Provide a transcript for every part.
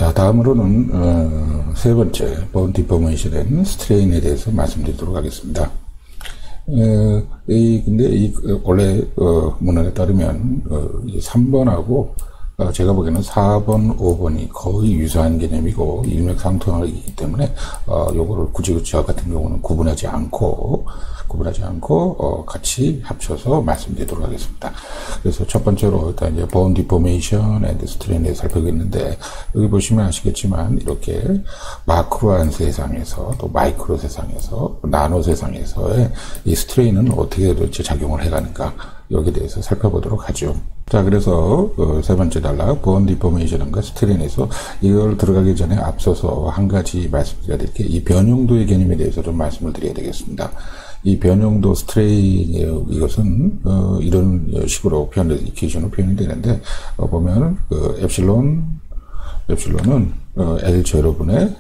자, 다음으로는 세 번째 본 디포메이션의 스트레인에 대해서 말씀드리도록 하겠습니다. 근데 원래 문헌에 따르면 3번하고 제가 보기에는 4번, 5번이 거의 유사한 개념이고 일맥상통하기 때문에 요거를 굳이 저 같은 경우는 구분하지 않고 같이 합쳐서 말씀드리도록 하겠습니다. 그래서 첫 번째로 일단 이제 bone deformation and strain에 살펴보겠는데, 여기 보시면 아시겠지만 이렇게 마크로한 세상에서 또 마이크로 세상에서 나노 세상에서의 이 스트레인은 어떻게 도대체 작용을 해가는가, 여기에 대해서 살펴보도록 하죠. 자, 그래서 세 번째 단락 bone deformation과 스트레인에서 이걸 들어가기 전에 앞서서 한 가지 말씀드려야 될 게, 이 변형도의 개념에 대해서 좀 말씀을 드려야 되겠습니다. 이 변형도 스트레인, 이것은 이런 식으로 기준으로 표현이 되는데, 보면 엡실론은 L0분의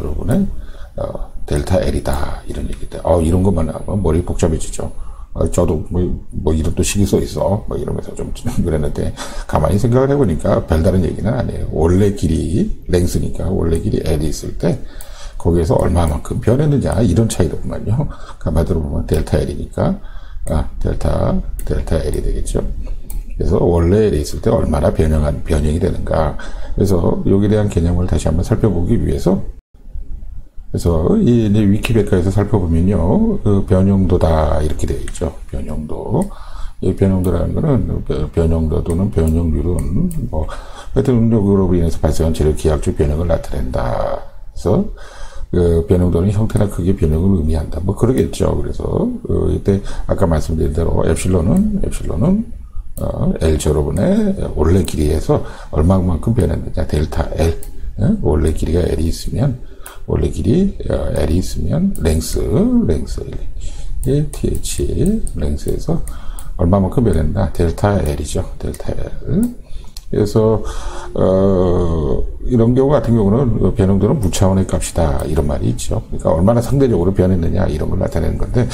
델타 L이다, 이런 얘기다. 이런 것만 하면 머리 복잡해지죠. 저도 이런 또 식이 써 있어 이러면서 좀 그랬는데, 가만히 생각을 해보니까 별다른 얘기는 아니에요. 원래 길이 랭스니까 원래 길이 L이 있을 때 거기에서 얼마만큼 변했느냐, 이런 차이로구만요. 한마디로 보면 델타 L이니까 델타 L이 되겠죠. 그래서 원래 L이 있을 때 얼마나 변형이 되는가. 그래서 여기에 대한 개념을 다시 한번 살펴보기 위해서, 그래서 이 위키백과에서 살펴보면요, 변형도다 이렇게 되어 있죠. 변형도. 이 변형도라는 거는 변형도 또는 변형률은 하여튼 응력으로 인해서 발생한 재료 기하학적 변형을 나타낸다. 그래서 변형도는 형태나 크기의 변형을 의미한다. 그러겠죠. 그래서 이때 아까 말씀드린 대로 엡실론은 L0분의 원래 길이에서 얼마만큼 변했느냐, 델타 L. 원래 길이가 L이 있으면 랭스 TH 랭스에서 얼마만큼 변했나, 델타 L이죠. 델타 L. 그래서 이런 경우 같은 경우는 변형도는 무차원의 값이다, 이런 말이 있죠. 그러니까 얼마나 상대적으로 변했느냐, 이런 걸 나타내는 건데,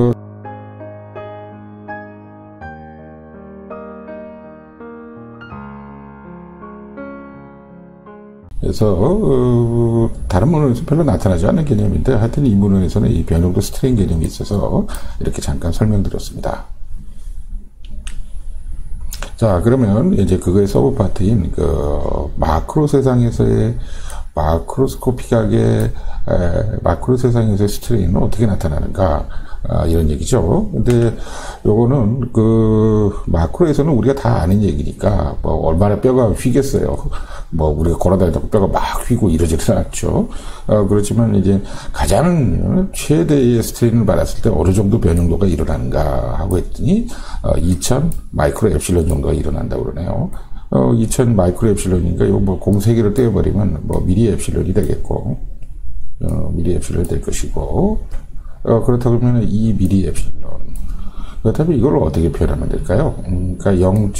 그래서 다른 문헌에서 별로 나타나지 않는 개념인데, 하여튼 이 문헌에서는 이 변형도 스트레인 개념이 있어서 이렇게 잠깐 설명드렸습니다. 자, 그러면 이제 그거의 서브 파트인 마크로 세상에서의 마크로스코픽하게 마크로 세상에서의 스트레인은 어떻게 나타나는가, 이런 얘기죠. 근데 요거는 마크로에서는 우리가 다 아는 얘기니까 얼마나 뼈가 휘겠어요. 우리가 걸어다니다가 뼈가 막 휘고 이러지는 않죠. 그렇지만 이제 가장 최대의 스트레인을 받았을 때 어느 정도 변형도가 일어나는가 하고 했더니 2000 마이크로 엡실론 정도가 일어난다고 그러네요. 2000 마이크로 엡실론이니까 이거 공세기를 떼어버리면 미리 엡실론이 되겠고, 미리 엡실론이 될 것이고, 그렇다고 그러면 2미리 엡실론. 그렇다면 이걸 어떻게 표현하면 될까요? 그러니까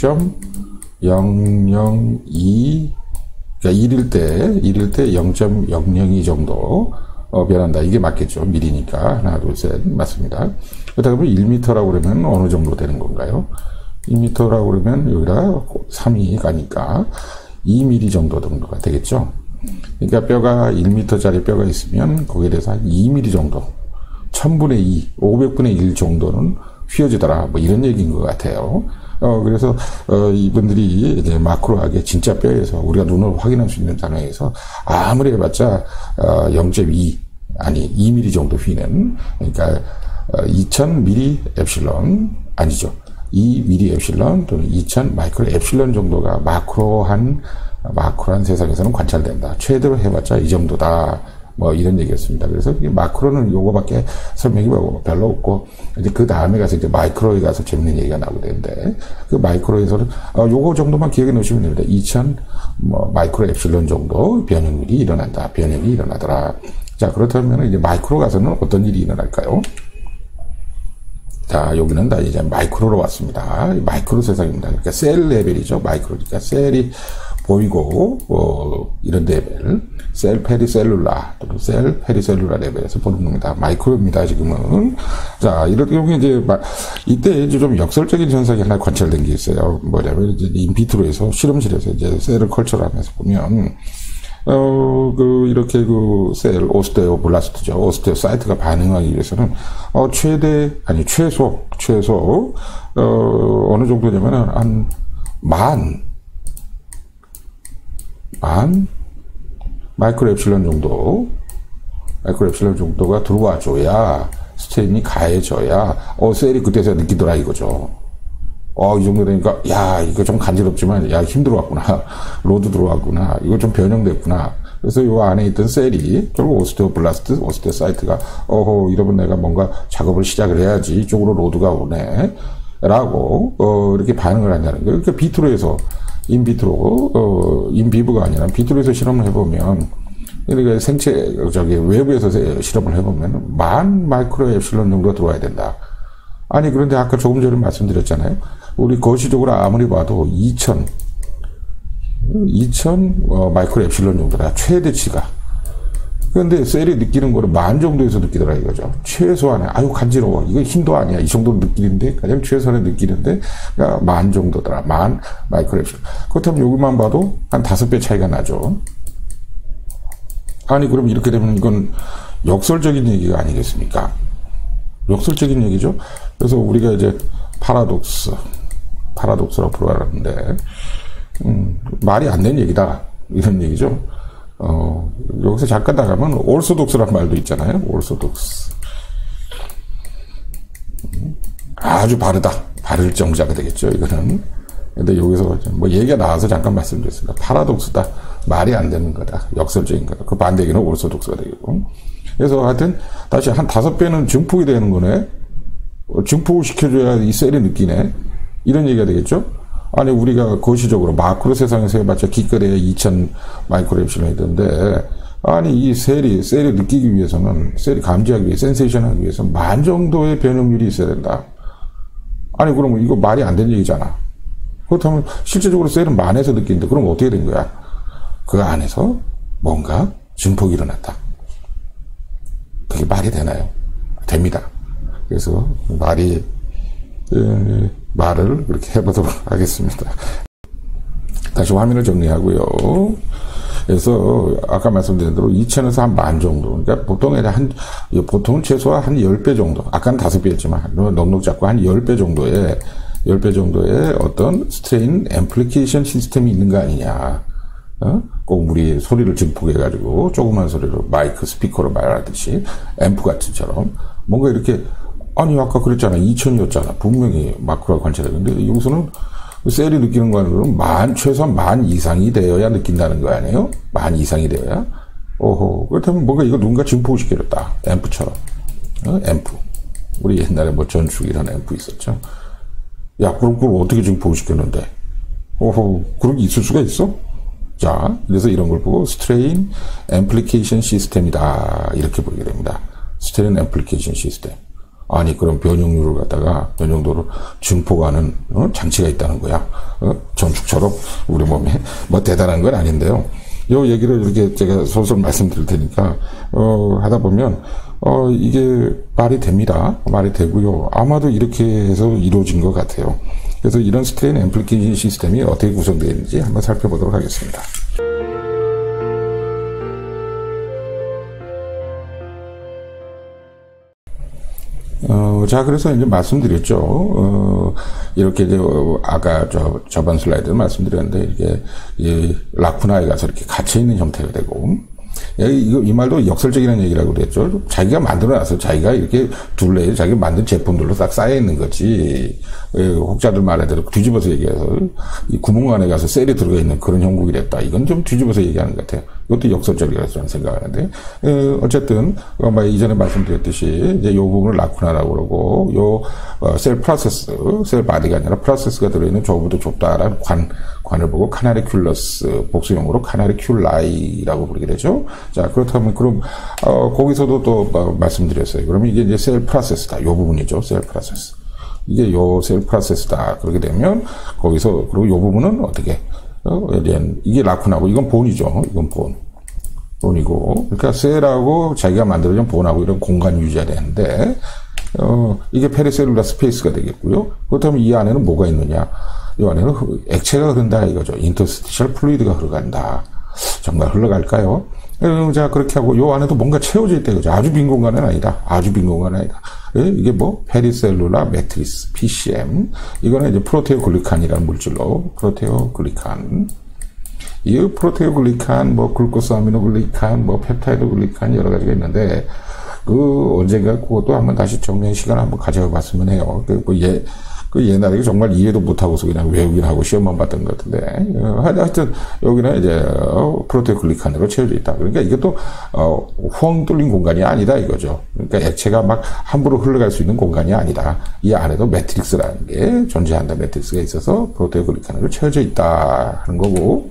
0.002, 그러니까 1일 때 0.002 정도 변한다. 이게 맞겠죠. 미리니까. 하나, 둘, 셋. 맞습니다. 그렇다고 그러면 1m라고 그러면 어느 정도 되는 건가요? 1m라고 그러면 여기다 3이 가니까 2mm 정도가 되겠죠. 그러니까 뼈가 1m짜리 뼈가 있으면 거기에 대해서 한 2mm 정도, 1000분의 2, 500분의 1 정도는 휘어지더라. 이런 얘기인 것 같아요. 그래서 이분들이 이제 마크로하게 진짜 뼈에서 우리가 눈으로 확인할 수 있는 상황에서 아무리 해봤자 0.2 아니 2mm 정도 휘는, 그러니까 2000mm 엡실론 아니죠. 2mm 엡실론 또는 2000 마이크로 엡실론 정도가 마크로한 세상에서는 관찰된다. 최대로 해봤자 이 정도다. 이런 얘기였습니다. 그래서 마크로는 요거밖에 설명이 별로 없고, 이제 그 다음에 가서 이제 마이크로에 가서 재밌는 얘기가 나오게 되는데, 그 마이크로에서는 요거 정도만 기억해 놓으시면 됩니다. 2000 마이크로 엡실론 정도 변형이 일어나더라. 자, 그렇다면 이제 마이크로 가서는 어떤 일이 일어날까요? 자, 여기는 다 이제 마이크로로 왔습니다. 마이크로 세상입니다. 그러니까 셀 레벨이죠. 마이크로니까 셀이 보이고, 이런 레벨, 셀 페리셀룰라, 또는 셀 페리셀룰라 레벨에서 보는 겁니다. 마이크로입니다, 지금은. 자, 이런 경우에 이제, 이때 이제 좀 역설적인 현상이 하나 관찰된 게 있어요. 뭐냐면, 이제 인비트로에서, 실험실에서 이제 셀을 컬처를 하면서 보면, 이렇게 셀, 오스테오블라스트죠. 오스테오 사이트가 반응하기 위해서는, 최소, 어느 정도냐면은, 한, 마이크로 엡실론 정도가 들어와줘야, 스트레인이 가해져야, 셀이 그때서야 느끼더라, 이거죠. 이 정도 되니까, 이거 좀 간지럽지만, 힘들어왔구나. 로드 들어왔구나. 이거 좀 변형됐구나. 그래서 요 안에 있던 셀이, 결국 오스테오 사이트가, 이러면 내가 뭔가 작업을 시작을 해야지. 이쪽으로 로드가 오네. 라고, 이렇게 반응을 한다는 거예요. 그러니까 인비브가 아니라 비트로에서 실험을 해보면, 그러니까 외부에서 실험을 해보면, 마이크로 엡실론 정도가 들어와야 된다. 아니, 그런데 아까 조금 전에 말씀드렸잖아요. 우리 거시적으로 아무리 봐도 2000 마이크로 엡실론 정도라, 최대치가. 그런데 셀이 느끼는 거를 10,000 정도에서 느끼더라, 이거죠. 최소한에, 간지러워. 이거 힘도 아니야. 이 정도로 느끼는데, 가장 최소한에 느끼는데, 10,000 정도더라. 10,000 마이크로 엡실론. 그렇다면 여기만 봐도 한 5배 차이가 나죠. 아니, 그럼 이렇게 되면 이건 역설적인 얘기가 아니겠습니까? 역설적인 얘기죠. 그래서 우리가 이제 파라독스라고 부르는데, 말이 안 되는 얘기다. 이런 얘기죠. 여기서 잠깐 나가면 올소독스란 말도 있잖아요. 올소독스. 아주 바를 정자가 되겠죠. 이거는. 근데 여기서 얘기가 나와서 잠깐 말씀드렸습니다. 파라독스다. 말이 안 되는 거다. 역설적인 거다. 그 반대기는 올소독스가 되겠고. 그래서 하여튼 다시 한 5배는 증폭이 되는 거네. 증폭을 시켜줘야 이 셀이 느끼네. 이런 얘기가 되겠죠. 아니, 우리가 거시적으로 마크로 세상에서 해봤자 기껏해야 2000 마이크로 엡실론이던데, 아니, 이 셀이 느끼기 위해서는, 셀이 감지하기 위해, 센세이션 하기 위해서 10,000 정도의 변형률이 있어야 된다. 아니, 그러면 이거 말이 안 되는 얘기잖아. 그렇다면 실제적으로 셀은 10,000에서 느끼는데, 그럼 어떻게 된 거야? 그 안에서 뭔가 증폭이 일어났다. 그게 말이 되나요? 됩니다. 그래서 말을 그렇게 해보도록 하겠습니다. 다시 화면을 정리하고요. 그래서 아까 말씀드린 대로 2,000에서 한 10,000 정도. 그러니까 보통은 최소한 한 10배 정도. 아까는 5배였지만 넉넉 잡고 한 10배 정도의 어떤 스트레인 앰플리케이션 시스템이 있는 거 아니냐. 꼭 우리 소리를 증폭해가지고 조그만 소리로 마이크 스피커로 말하듯이 앰프 같은처럼 뭔가 이렇게, 아니 아까 그랬잖아. 2,000이었잖아. 분명히 마크로가 관찰했는데 여기서는 셀이 느끼는 거는 최소한 10,000 이상이 되어야 느낀다는 거 아니에요? 10,000 이상이 되어야? 그렇다면 뭔가 이거 누군가 증폭을 시켜줬다. 앰프처럼. 앰프. 우리 옛날에 전축이라는 앰프 있었죠. 그럼 그걸 어떻게 증폭을 시켰는데? 그런 게 있을 수가 있어? 자, 그래서 이런 걸 보고 스트레인 앰플리케이션 시스템이다. 이렇게 보게 됩니다. 스트레인 앰플리케이션 시스템. 아니, 그럼 변형률을 변형도로 증폭하는, 장치가 있다는 거야. 전축처럼 우리 몸에 대단한 건 아닌데요. 요 얘기를 이렇게 제가 솔솔 말씀드릴 테니까, 하다 보면, 이게 말이 됩니다. 말이 되고요. 아마도 이렇게 해서 이루어진 것 같아요. 그래서 이런 스트레인 앰플리케이션 시스템이 어떻게 구성되어 있는지 한번 살펴보도록 하겠습니다. 자, 그래서 이제 말씀드렸죠. 이렇게 이제, 아까 저번 슬라이드를 말씀드렸는데, 이게, 라쿠나에 가서 이렇게 갇혀있는 형태가 되고, 이 말도 역설적이라는 얘기라고 그랬죠. 자기가 만들어놔서 자기가 이렇게 둘레에 자기가 만든 제품들로 싹 쌓여있는 거지. 혹자들 말대로 뒤집어서 얘기해서 이 구멍 안에 가서 셀이 들어가 있는 그런 형국이랬다. 이건 좀 뒤집어서 얘기하는 것 같아요. 이것도 역설적이라고 저는 생각하는데. 어쨌든, 이전에 말씀드렸듯이 이제 요 부분을 라쿠나라고 그러고, 셀 바디가 아니라 프로세스가 들어있는 좁어도 좁다라는 관을 보고 카나리큘러스, 복수용어로 카나리큘라이라고 부르게 되죠. 자, 그렇다면 그럼 거기서도 또 말씀드렸어요. 그러면 이게 이제 셀 프로세스다. 요 부분이죠. 셀 프로세스. 이게 요 셀 프로세스다. 그렇게 되면 거기서 그리고 요 부분은 어떻게 이게 라쿠나고 이건 본이죠. 이건 본이고 그러니까 셀하고 자기가 만들어진 본하고 이런 공간이 유지가 되는데 이게 페리셀룰라 스페이스가 되겠고요. 그렇다면 이 안에는 뭐가 있느냐? 이 안에는 액체가 흐른다 이거죠. 인터스티셜 플루이드가 흐르간다. 정말 흘러갈까요? 자, 그렇게 하고, 요 안에도 뭔가 채워져 있다, 그죠? 아주 빈 공간은 아니다. 아주 빈 공간은 아니다. 이게 뭐, 페리셀룰라 매트리스, PCM. 이거는 이제 프로테오글리칸이라는 물질로, 프로테오글리칸. 이 프로테오글리칸, 뭐, 글루코스 아미노글리칸, 뭐, 펩타이드 글리칸 여러 가지가 있는데, 언젠가 그것도 한번 다시 정리한 시간을 한번 가져가 봤으면 해요. 옛날에 정말 이해도 못하고서 그냥 외우긴 하고 시험만 봤던 것 같은데, 하여튼, 여기는 이제, 프로테오글리칸으로 채워져 있다. 그러니까 이것도, 후엉 뚫린 공간이 아니다, 이거죠. 그러니까 액체가 막 함부로 흘러갈 수 있는 공간이 아니다. 이 안에도 매트릭스라는 게 존재한다. 매트릭스가 있어서 프로테오글리칸으로 채워져 있다. 하는 거고,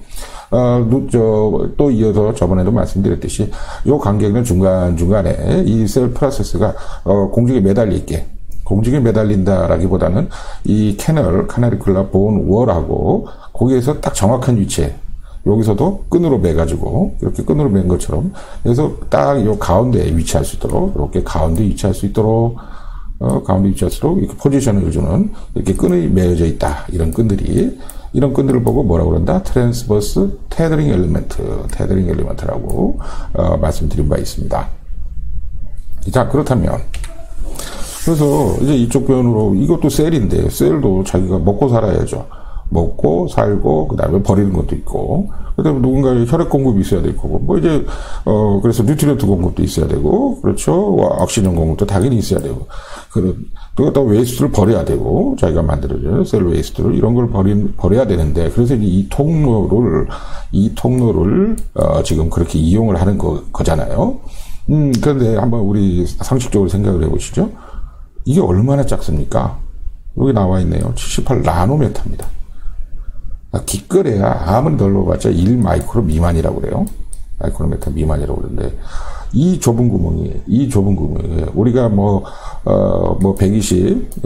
또 이어서 저번에도 말씀드렸듯이, 요 간격은 중간중간에 이 셀 프로세스가, 공중에 매달려 있게, 공중에 매달린다라기보다는 이 카나리큘라 본 월하고 거기에서 딱 정확한 위치에 여기서도 끈으로 매가지고 이렇게 끈으로 맨 것처럼 그래서 딱 요 가운데에 위치할 수 있도록 이렇게 가운데 위치할 수 있도록 이렇게 포지션을 주는 이렇게 끈이 매어져 있다. 이런 끈들을 보고 뭐라고 그런다? 트랜스버스 테더링 엘리먼트라고 말씀드린 바 있습니다. 자, 그렇다면 그래서 이제 이쪽 표현으로 이것도 셀인데 셀도 자기가 먹고 살아야죠. 먹고 살고 그다음에 버리는 것도 있고 그다음에 누군가의 혈액 공급이 있어야 될 거고 뭐 이제 그래서 뉴트리언트 공급도 있어야 되고 그렇죠. 옥시전 공급도 당연히 있어야 되고 또 웨이스트를 버려야 되고 자기가 만들어준 셀 웨이스트를 이런 걸 버려야 되는데 그래서 이제 이 통로를 지금 그렇게 이용을 하는 거잖아요. 그런데 한번 우리 상식적으로 생각을 해보시죠. 이게 얼마나 작습니까? 여기 나와 있네요. 78 나노메타입니다. 기끌에야 아무리 넓어봤자 1 마이크로 미만이라고 그래요. 마이크로메타 미만이라고 그러는데 이 좁은 구멍에 우리가 120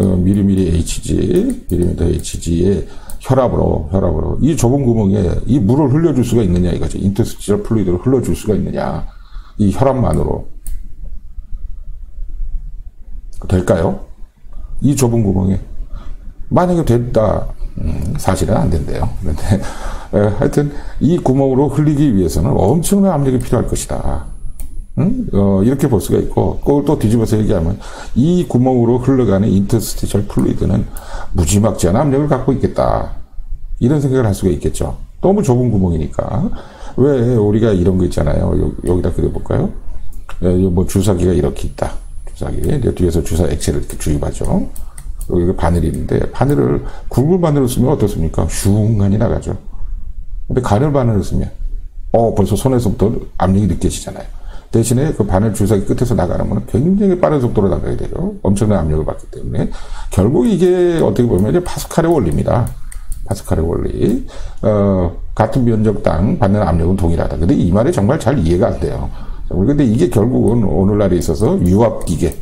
밀리미터 HG의 혈압으로 이 좁은 구멍에 이 물을 흘려줄 수가 있느냐 이거죠. 인터스티셜 플루이드를 흘려줄 수가 있느냐 이 혈압만으로 될까요? 이 좁은 구멍에 만약에 됐다 사실은 안 된대요. 그런데 하여튼 이 구멍으로 흘리기 위해서는 엄청난 압력이 필요할 것이다. 이렇게 볼 수가 있고 그걸 또 뒤집어서 얘기하면 이 구멍으로 흘러가는 인터스티셜 플루이드는 무지막지한 압력을 갖고 있겠다. 이런 생각을 할 수가 있겠죠. 너무 좁은 구멍이니까. 왜 우리가 이런 거 있잖아요. 여기다 그려볼까요? 뭐 주사기가 이렇게 있다. 주사기 뒤에서 주사 액체를 이렇게 주입하죠. 여기 바늘이 있는데 굵은 바늘을 쓰면 어떻습니까? 슝하니 나가죠. 근데 가늘 바늘을 쓰면 벌써 손에서부터 압력이 느껴지잖아요. 대신에 그 바늘 주사기 끝에서 나가는 거는 굉장히 빠른 속도로 나가게 되죠. 엄청난 압력을 받기 때문에 결국 이게 어떻게 보면 이제 파스칼의 원리입니다. 파스칼의 원리. 같은 면적당 받는 압력은 동일하다. 근데 이 말이 정말 잘 이해가 안 돼요. 근데 이게 결국은 오늘날에 있어서 유압기계의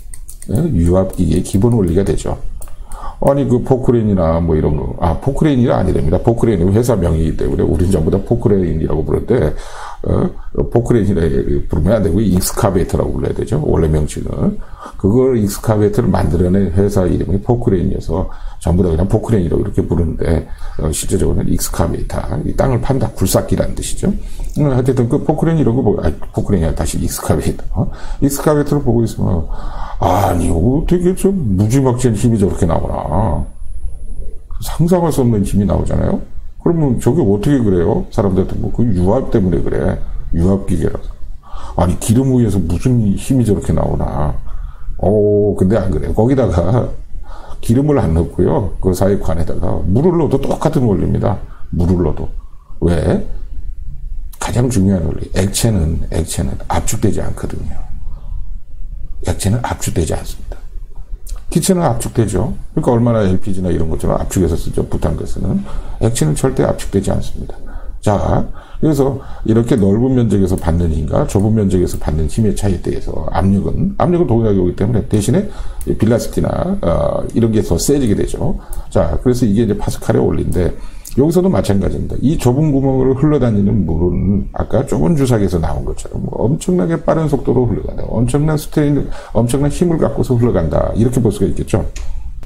기본 원리가 되죠. 아니, 포크레인이나 뭐 이런 거. 포크레인이 아니랍니다. 포크레인은 회사 명이기 때문에 우리는 전부 다 포크레인이라고 부르는데, 포크레인이라고 부르면 안 되고, 익스카베이터라고 불러야 되죠. 원래 명칭은. 그걸 익스카베이터를 만들어낸 회사 이름이 포크레인이어서 전부 다 그냥 포크레인이라고 이렇게 부르는데, 실제적으로는 익스카베이터. 이 땅을 판다. 굴삭기라는 뜻이죠. 하여튼 포크레인 이런 거 보고, 포크레인이 아니라 다시 익스카베이터. 익스카베이터를 보고 있으면, 아니, 어떻게 좀 무지막지한 힘이 저렇게 나오나. 상상할 수 없는 힘이 나오잖아요? 그러면 저게 어떻게 그래요? 사람들한테 그 유압 때문에 그래. 유압기계라서. 아니, 기름 위에서 무슨 힘이 저렇게 나오나. 근데 안 그래요. 거기다가 기름을 안 넣고요. 그 사이 관에다가 물을 넣어도 똑같은 원리입니다. 물을 넣어도. 왜? 가장 중요한 원리. 액체는 압축되지 않거든요. 액체는 압축되지 않습니다. 기체는 압축되죠. 그러니까 얼마나 LPG나 이런 것처럼 압축해서 쓰죠. 부탄가스는. 액체는 절대 압축되지 않습니다. 자, 그래서 이렇게 넓은 면적에서 받는 힘과 좁은 면적에서 받는 힘의 차이에 대해서 압력은 동일하게 오기 때문에 대신에 빌라스티나 이런 게 더 세지게 되죠. 자, 그래서 이게 이제 파스칼의 원리인데 여기서도 마찬가지입니다. 이 좁은 구멍으로 흘러다니는 물은 아까 좁은 주사기에서 나온 것처럼 엄청나게 빠른 속도로 흘러간다. 엄청난 힘을 갖고서 흘러간다. 이렇게 볼 수가 있겠죠.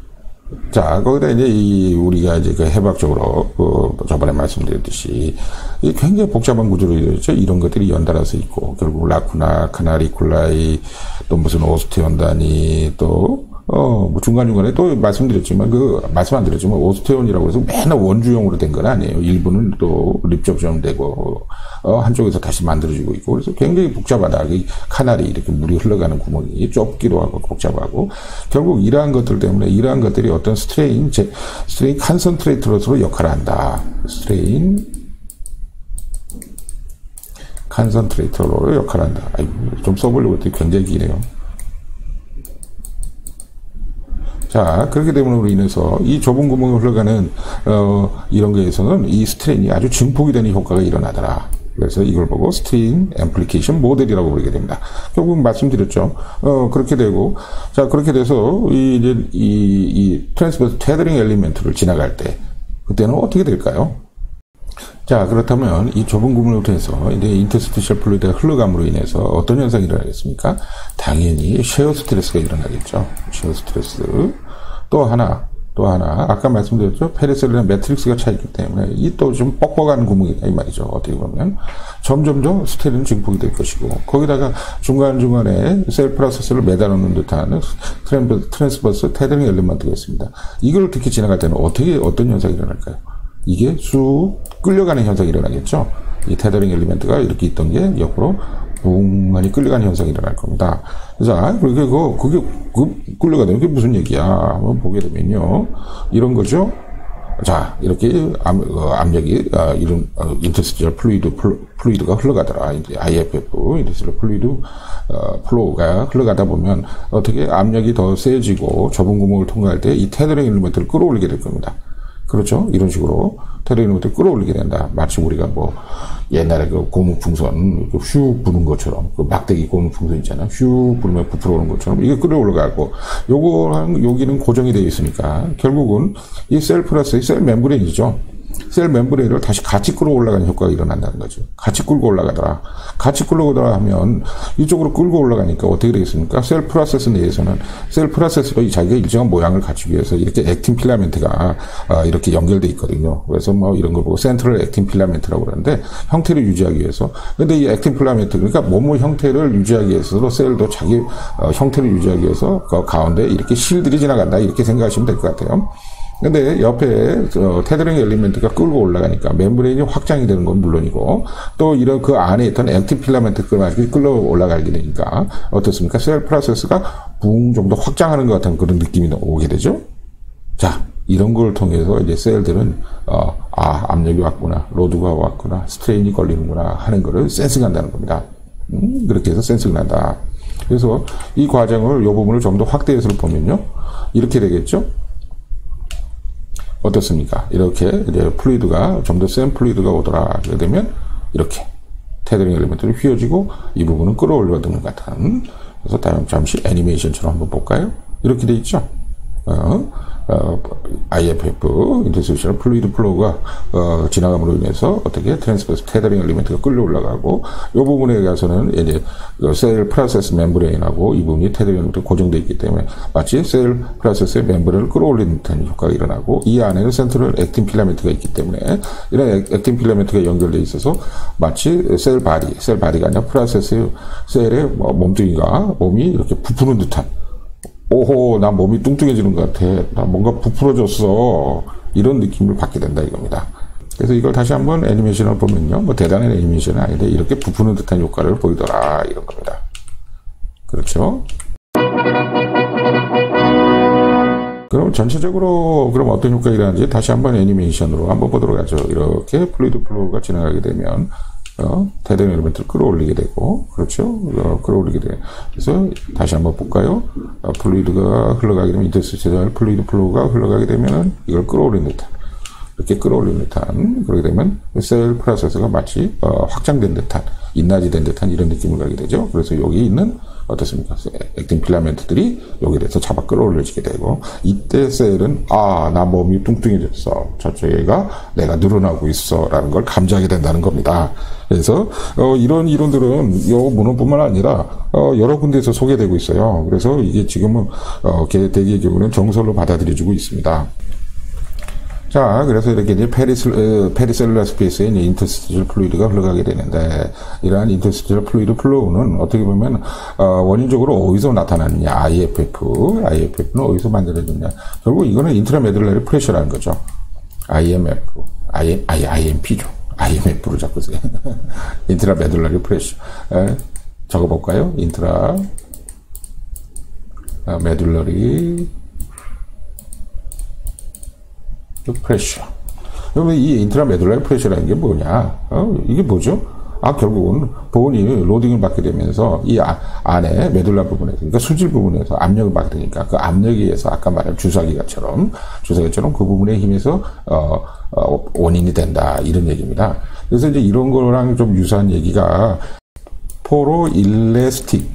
자, 거기다 이제 우리가 이제 그 해박적으로, 저번에 말씀드렸듯이, 이 굉장히 복잡한 구조로 이루어졌죠. 이런 것들이 연달아서 있고, 결국 라쿠나, 카나리쿨라이, 또 무슨 오스테온단이, 또, 뭐 중간중간에 또 말씀 안 드렸지만, 오스테온이라고 해서 맨날 원주형으로 된 건 아니에요. 일부는 또 립접점 되고, 한쪽에서 다시 만들어지고 있고, 그래서 굉장히 복잡하다. 이 카나리, 이렇게 물이 흘러가는 구멍이 좁기도 하고 복잡하고, 결국 이러한 것들 때문에 이러한 것들이 어떤 스트레인 컨센트레이터로서 역할을 한다. 스트레인 컨센트레이터로 역할을 한다. 아이고, 좀 써보려고 했더니 굉장히 기네요. 자, 그렇게 됨으로 인해서 이 좁은 구멍에 흘러가는 이런 거에서는 이 스트레인이 아주 증폭이 되는 효과가 일어나더라. 그래서 이걸 보고 스트레인 앰플리케이션 모델이라고 부르게 됩니다. 결국 말씀드렸죠. 그렇게 되고, 자, 그렇게 돼서 이 트랜스버스 테더링 엘리멘트를 지나갈 때 그때는 어떻게 될까요? 자, 그렇다면 이 좁은 구멍을 통해서 이제 인터스티셜 플루이드가 흘러감으로 인해서 어떤 현상이 일어나겠습니까? 당연히 쉐어 스트레스가 일어나겠죠. 쉐어 스트레스. 또 하나, 아까 말씀드렸죠? 페리셀이나 매트릭스가 차있기 때문에 이 또 좀 뻑뻑한 구멍이다, 이 말이죠. 어떻게 보면. 점점 더 스테린 증폭이 될 것이고, 거기다가 중간중간에 셀 프로세스를 매달아놓는 듯한 트랜스버스 테더링 엘리먼트가 있습니다. 이걸 특히 지나갈 때는 어떤 현상이 일어날까요? 이게 쑥 끌려가는 현상이 일어나겠죠? 이 테더링 엘리먼트가 이렇게 있던 게 옆으로 붕하니 끌려가는 현상이 일어날 겁니다. 자, 그게 끌려가면 그게 무슨 얘기야? 한번 보게 되면요. 이런 거죠. 자, 이렇게 압력이, 이런, 인터스티셜 플루이드가 흘러가더라. 이제 IFF, 인터스티셜 플루이드, 플로우가 흘러가다 보면 어떻게 압력이 더 세지고 좁은 구멍을 통과할 때 이 테더링 엘리먼트를 끌어올리게 될 겁니다. 그렇죠? 이런 식으로 테더링 엘리먼트를 끌어올리게 된다. 마치 우리가 뭐, 옛날에 그 고무풍선 슉 부는 것처럼, 그 막대기 고무풍선 있잖아요. 슉 부르면 부풀어 오는 것처럼 이게 끌어올라가고, 여기는 고정이 되어 있으니까 결국은 이 셀 플러스 셀 멤브레인이죠. 셀 멤브레인을 다시 같이 끌어올라가는 효과가 일어난다는 거죠. 같이 끌고 올라가더라. 같이 끌고 오더라 하면 이쪽으로 끌고 올라가니까 어떻게 되겠습니까? 셀 프로세스 내에서는 셀 프로세스로 자기가 일정한 모양을 갖추기 위해서 이렇게 액틴 필라멘트가 이렇게 연결돼 있거든요. 그래서 뭐 이런 걸 보고 센트럴 액틴 필라멘트라고 그러는데 형태를 유지하기 위해서. 근데 이 액틴 필라멘트, 그러니까 몸의 형태를 유지하기 위해서 셀도 자기 형태를 유지하기 위해서 그 가운데 이렇게 실들이 지나간다, 이렇게 생각하시면 될 것 같아요. 근데 옆에 테더링 엘리멘트가 끌고 올라가니까 멤브레인이 확장이 되는 건 물론이고, 또 이런 그 안에 있던 액틴 필라멘트가 끌어 올라가게 되니까 어떻습니까? 셀 프로세스가 붕 좀 더 확장하는 것 같은 그런 느낌이 오게 되죠. 자, 이런 걸 통해서 이제 셀들은 압력이 왔구나, 로드가 왔구나, 스트레인이 걸리는구나 하는 거를 센싱한다는 겁니다. 그렇게 해서 센싱을 한다. 그래서 이 과정을, 이 부분을 좀 더 확대해서 보면요, 이렇게 되겠죠. 어떻습니까? 이렇게 이제 플루이드가 좀 더 센 플루이드가 오더라. 그렇게 되면 이렇게 테더링 엘리멘트를 휘어지고 이 부분은 끌어올려드는 것 같은. 그래서 잠시 애니메이션처럼 한번 볼까요? 이렇게 돼 있죠. IFF, 인터스티셜 플루이드 플로우가 지나감으로 인해서 어떻게 트랜스버스 테더링 엘리멘트가 끌려 올라가고, 이 부분에 가서는 이제 셀 프로세스 멤브레인하고 이 부분이 테더링 엘리멘트 고정되어 있기 때문에 마치 셀 프로세스의 멤브레인을 끌어올리는 듯한 효과가 일어나고, 이 안에는 센트럴 액틴 필라멘트가 있기 때문에 이런 액틴 필라멘트가 연결되어 있어서 마치 셀 바디가 아니라 프로세스 셀의 몸뚱이가 몸이 이렇게 부푸는 듯한, 오호, 나 몸이 뚱뚱해지는 것 같아. 나 뭔가 부풀어졌어. 이런 느낌을 받게 된다, 이겁니다. 그래서 이걸 다시 한번 애니메이션을 보면요. 뭐 대단한 애니메이션은 아닌데 이렇게 부푸는 듯한 효과를 보이더라, 이런 겁니다. 그렇죠? 그럼 전체적으로 그럼 어떤 효과가 일어나는지 다시 한번 애니메이션으로 한번 보도록 하죠. 이렇게 플루이드 플로우가 지나가게 되면 테더링 엘리멘트를 끌어올리게 되고, 그렇죠? 끌어올리게 돼요. 그래서 다시 한번 볼까요? 플루이드가 흘러가게 되면, 인터스티셜 플루이드 플로우가 흘러가게 되면은 이걸 끌어올리는 듯한, 이렇게 끌어올리는 듯한, 그렇게 되면 셀 프로세스가 마치 확장된 듯한, 인나지된 듯한 이런 느낌을 가게 되죠. 그래서 여기 있는 어떻습니까? 액틴 필라멘트들이 여기에 대해서 잡아 끌어올려지게 되고, 이때 셀은, 나 몸이 뚱뚱해졌어. 저쪽에가 내가 늘어나고 있어. 라는 걸 감지하게 된다는 겁니다. 그래서, 이런 이론들은 요 문헌뿐만 아니라, 여러 군데에서 소개되고 있어요. 그래서 이게 지금은, 대개의 경우는 정설로 받아들여지고 있습니다. 자, 그래서 이렇게 이제 페리셀룰라 스페이스에 이제 인터스티셜 플루이드가 흘러가게 되는데, 이러한 인터스티셜 플루이드 플로우는 어떻게 보면, 원인적으로 어디서 나타나느냐, IFF는 어디서 만들어졌냐. 결국 이거는 인트라메듈라리 프레셔라는 거죠. IMP죠. IMF로 자꾸 써요. 인트라메듈라리 프레셔. 적어볼까요? 메듈러리 프레셔. 그러면 이 인트라메듈라리 프레셔라는 게 뭐냐? 이게 뭐죠? 결국은 보온이 로딩을 받게 되면서 이 안에 메듈라 부분에서, 그러니까 수질 부분에서 압력을 받게 되니까 그 압력에 의해서 아까 말한 주사기처럼 그 부분에 힘에서 원인이 된다, 이런 얘기입니다. 그래서 이제 이런 거랑 좀 유사한 얘기가 포로일레스틱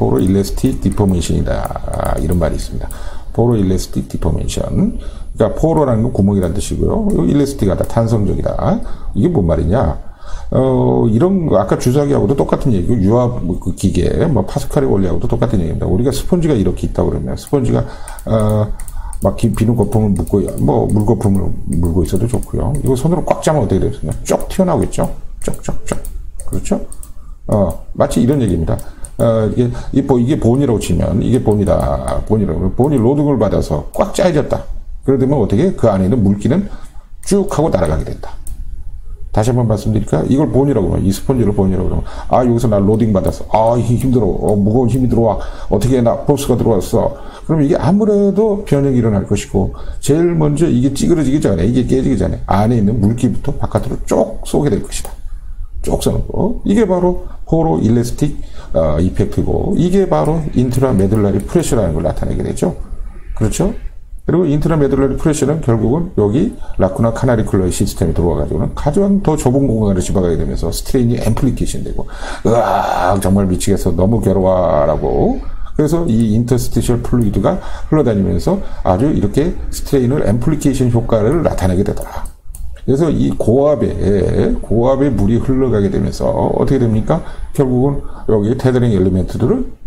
디포메이션이다, 이런 말이 있습니다. 포로일레스틱 디포메이션. 그러니까 포로라는 건 구멍이라는 뜻이고요. 일레스틱하다, 탄성적이다. 이게 뭔 말이냐? 이런 거 아까 주사기하고도 똑같은 얘기고, 유압 기계, 파스칼의 원리하고도 똑같은 얘기입니다. 우리가 스펀지가 이렇게 있다고 그러면 스펀지가 막 비누 거품을 묶고, 물거품을 물고 있어도 좋고요. 이거 손으로 꽉 잡으면 어떻게 되겠습니까? 쭉 튀어나오겠죠? 쭉. 그렇죠? 마치 이런 얘기입니다. 이게 본이라고 치면, 이게 본이 로딩을 받아서 꽉 짜여졌다. 그러면 어떻게? 그 안에 있는 물기는 쭉 하고 날아가게 된다. 다시 한번 말씀드릴까? 이걸 본이라고 하면, 이 스펀지를 본이라고 하면, 여기서 나 로딩 받았어. 힘들어. 무거운 힘이 들어와. 어떻게 나 포스가 들어왔어. 그럼 이게 아무래도 변형이 일어날 것이고, 제일 먼저 이게 찌그러지기 전에, 이게 깨지기 전에, 안에 있는 물기부터 바깥으로 쭉 쏘게 될 것이다. 쭉 쏘는 거. 이게 바로 포로 일레스틱 이펙트고, 이게 바로 인트라메듈라리 프레셔라는 걸 나타내게 되죠. 그렇죠? 그리고 인트라메듈라리 프레셔는 결국은 여기 라쿠나 카나리큘러의 시스템에 들어와가지고는 가장 더 좁은 공간을 집어가게 되면서 스트레인이 앰플리케이션 되고, 정말 미치겠어. 너무 괴로워라고. 그래서 이 인터스티셜 플루이드가 흘러다니면서 아주 이렇게 스트레인을 앰플리케이션 효과를 나타내게 되더라. 그래서 이 고압에 물이 흘러가게 되면서 어떻게 됩니까? 결국은 여기 테더링 엘리멘트들을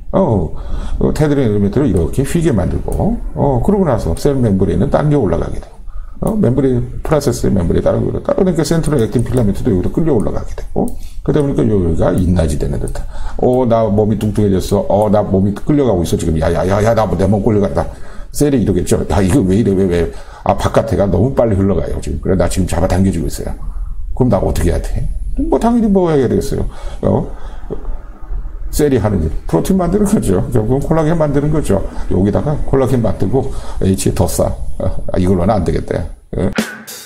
이렇게 휘게 만들고, 그러고 나서 셀 멤브레인은 당겨 올라가게 되고, 프로세스 멤브레인 따르니까 그러니까 센트럴 액틴 필라멘트도 여기로 끌려 올라가게 되고, 그러다 보니까 여기가 인나지 되는 듯한. 나 몸이 뚱뚱해졌어. 나 몸이 끌려가고 있어, 지금. 나 내 몸 끌려간다. 셀이 이러겠죠. 이거 왜 이래, 바깥에가 너무 빨리 흘러가요, 지금. 그래, 나 지금 잡아당겨지고 있어요. 그럼 나 어떻게 해야 돼? 당연히 해야 되겠어요. 셀이 하는 일. 프로틴 만드는 거죠. 결국은 콜라겐 만드는 거죠. 여기다가 콜라겐 만들고 H 더 싸. 이걸로는 안 되겠다.